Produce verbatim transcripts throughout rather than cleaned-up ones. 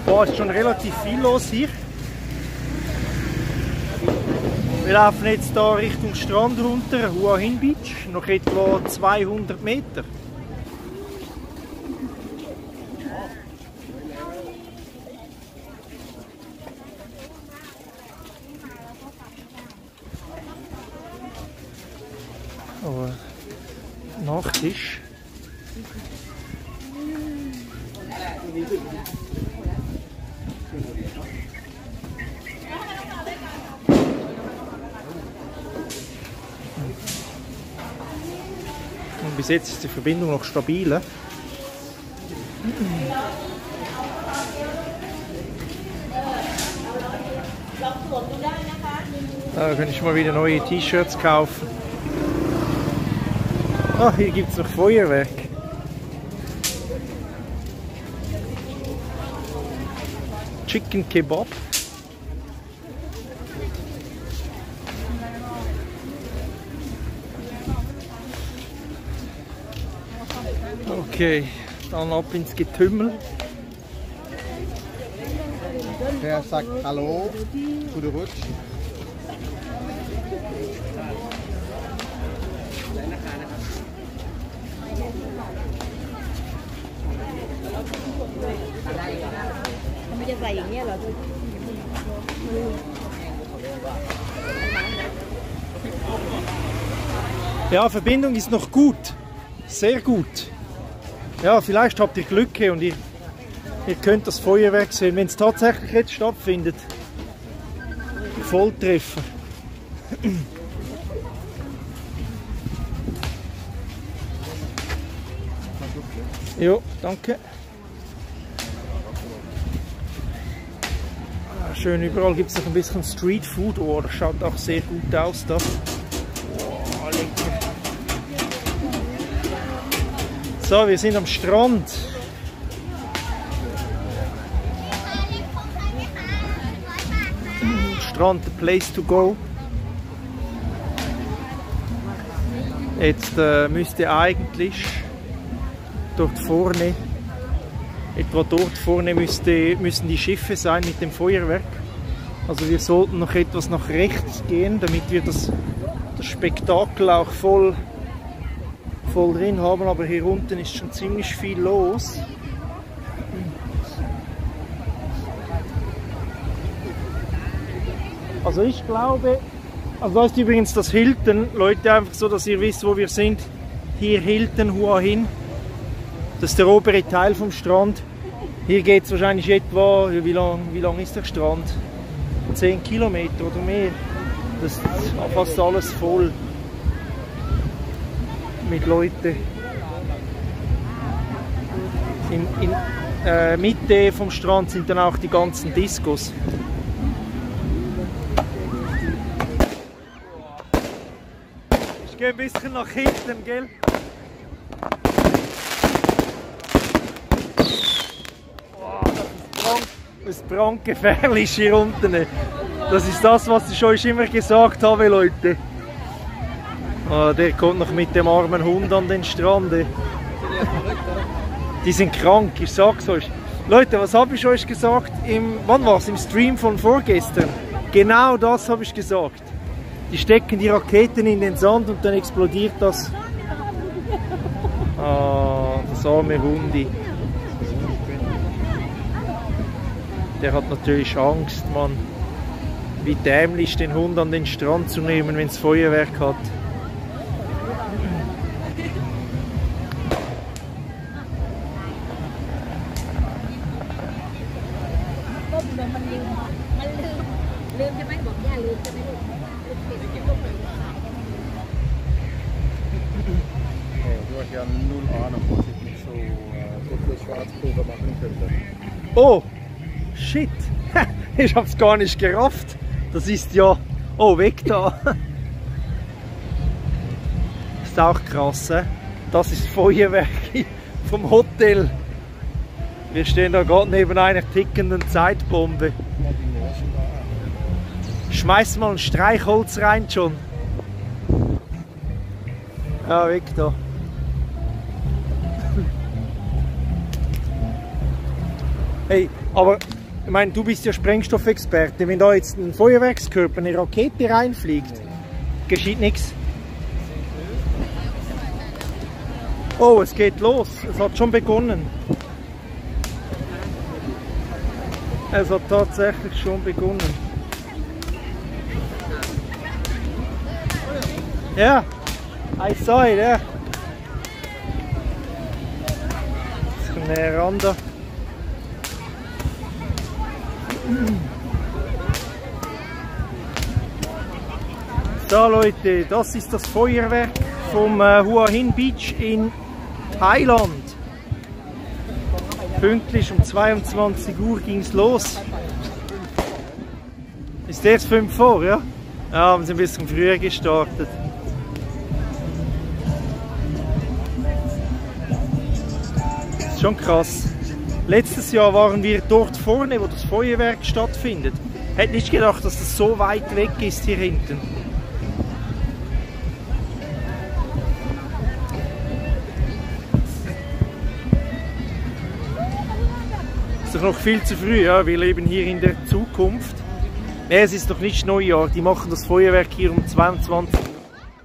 Boah, ist schon relativ viel los hier. Wir laufen jetzt hier Richtung Strand runter, Hua Hin Beach, noch etwa zweihundert Meter. Aber Nachtisch. Und bis jetzt ist die Verbindung noch stabil. Da kann ich mal wieder neue T-Shirts kaufen. Ah, hier gibt es noch Feuerwerk. Chicken Kebab. Okay, dann ab ins Getümmel. Wer sagt Hallo, gute Rutsch. Ja, Verbindung ist noch gut. Sehr gut. Ja, vielleicht habt ihr Glück und ihr, ihr könnt das Feuerwerk sehen, wenn es tatsächlich jetzt stattfindet. Volltreffer. Jo, danke. Schön, überall gibt es noch ein bisschen Street Food. Oh, das schaut auch sehr gut aus da. Oh, lecker. So, wir sind am Strand. Strand, the place to go. Jetzt äh, müsste eigentlich dort vorne, etwa dort vorne müsste, müssen die Schiffe sein mit dem Feuerwerk. Also wir sollten noch etwas nach rechts gehen, damit wir das, das Spektakel auch voll, voll drin haben. Aber hier unten ist schon ziemlich viel los. Also ich glaube, also da ist übrigens das Hilton, Leute, einfach so, dass ihr wisst, wo wir sind. Hier Hilton Hua Hin. Das ist der obere Teil vom Strand. Hier geht es wahrscheinlich etwa, wie lang, wie lang ist der Strand? zehn Kilometer oder mehr. Das ist fast alles voll mit Leuten. In, in äh, Mitte vom Strand sind dann auch die ganzen Diskos. Ich gehe ein bisschen nach hinten, gell? Das ist brandgefährlich hier unten. Das ist das, was ich euch immer gesagt habe, Leute. Oh, der kommt noch mit dem armen Hund an den Strand. Die sind krank, ich sag's euch. Leute, was habe ich euch gesagt? Im, wann war's? Im Stream von vorgestern. Genau das habe ich gesagt. Die stecken die Raketen in den Sand und dann explodiert das. Ah, das arme Hundi. Der hat natürlich Angst, Mann. Wie dämlich, den Hund an den Strand zu nehmen, wenn es Feuerwerk hat. Du hast ja null Ahnung, was ich mit so, äh, so viel Schwarzpulver machen könnte. Oh! Shit! Ich hab's gar nicht gerafft. Das ist ja... Oh, weg da! Ist auch krass, he? Das ist Feuerwerk vom Hotel. Wir stehen da gerade neben einer tickenden Zeitbombe. Schmeiß mal ein Streichholz rein, John. Ja, weg da. Hey, aber ich meine, du bist ja Sprengstoffexperte. Wenn da jetzt ein Feuerwerkskörper, eine Rakete reinfliegt, geschieht nichts. Oh, es geht los. Es hat schon begonnen. Es hat tatsächlich schon begonnen. Ja, I saw it, ja. Ich komme näher ran da. So Leute, das ist das Feuerwerk vom äh, Hua Hin Beach in Thailand. Pünktlich um zweiundzwanzig Uhr ging es los. Ist jetzt fünf vor, ja? Ja, haben sie ein bisschen früher gestartet. Das ist schon krass. Letztes Jahr waren wir dort vorne, wo das Feuerwerk stattfindet. Hätte nicht gedacht, dass das so weit weg ist hier hinten. Ist doch noch viel zu früh, ja? Wir leben hier in der Zukunft. Nee, es ist doch nicht Neujahr, die machen das Feuerwerk hier um zweiundzwanzig Uhr.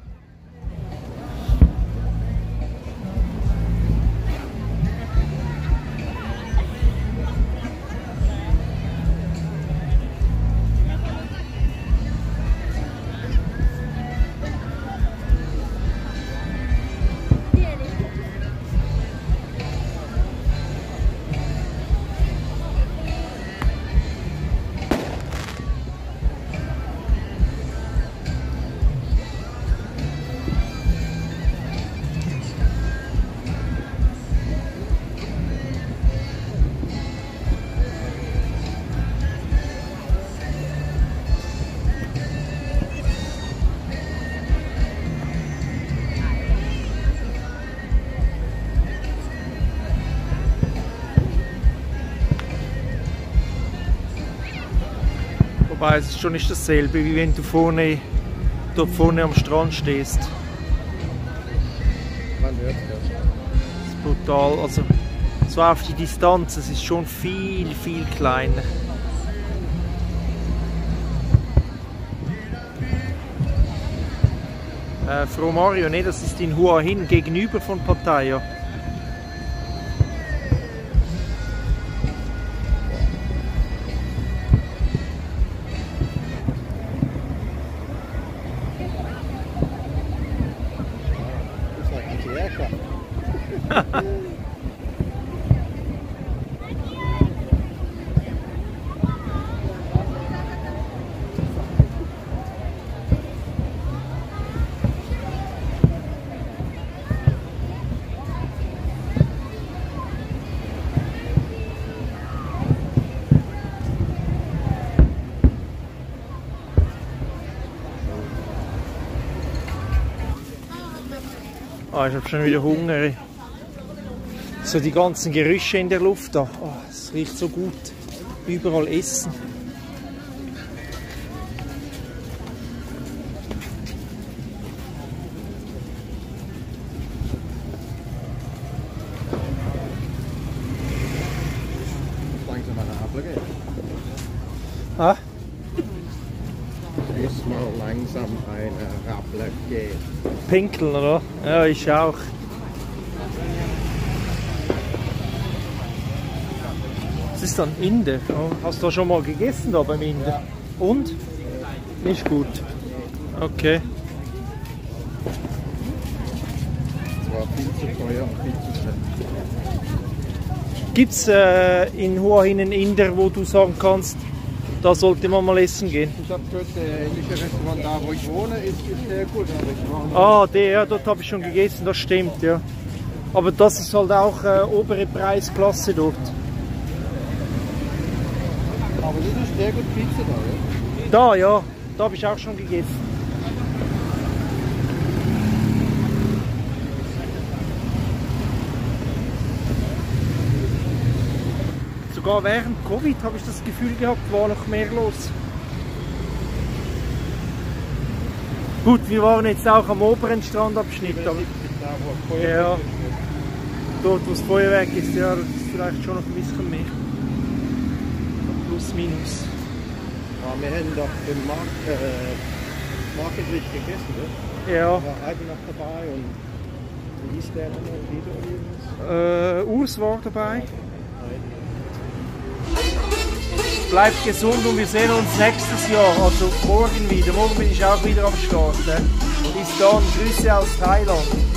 Wobei es ist schon nicht dasselbe, wie wenn du vorne, dort vorne am Strand stehst. Man hört das. Das ist brutal. Also, so auf die Distanz, es ist schon viel, viel kleiner. Äh, Frau Mario, ne, das ist in Hua Hin gegenüber von Pattaya. Ah, ich habe schon wieder Hunger. So die ganzen Gerüche in der Luft da. Oh, es riecht so gut. Überall Essen. Langsam mal eine Apfel gehen. Ah? Erstmal langsam eine Rappel gehen. Pinkeln, oder? Ja, ich auch. Was ist dann Inder? Oh, hast du schon mal gegessen da beim Inder? Ja. Und? Nicht gut. Okay. Es war viel zu teuer und viel zu schnell. Gibt es äh, in Hua Hin einen Inder, wo du sagen kannst, da sollte man mal essen gehen? Ich habe gehört, der indische Restaurant da, wo ich wohne, ist, ist sehr gut. Ah, der, ja, dort habe ich schon gegessen, das stimmt, ja. Aber das ist halt auch äh, obere Preisklasse dort. Aber das ist sehr gut Pizza da, ja? Da, ja, da habe ich auch schon gegessen. Sogar während Covid habe ich das Gefühl gehabt, war noch mehr los. Gut, wir waren jetzt auch am oberen Strandabschnitt, aber ja, dort wo das Feuerwerk ist, ja, das ist vielleicht schon noch ein bisschen mehr. plus minus. Ja, wir haben doch im Markt, äh, Market gegessen, ne? Ja. Da war Heidi noch dabei und wie hieß der nochmal? Lido oder irgendwas? Äh, Urs war dabei. Heidi. Bleibt gesund und wir sehen uns nächstes Jahr, also morgen wieder. Morgen bin ich auch wieder am Start. Ne? Bis dann, Grüße aus Thailand.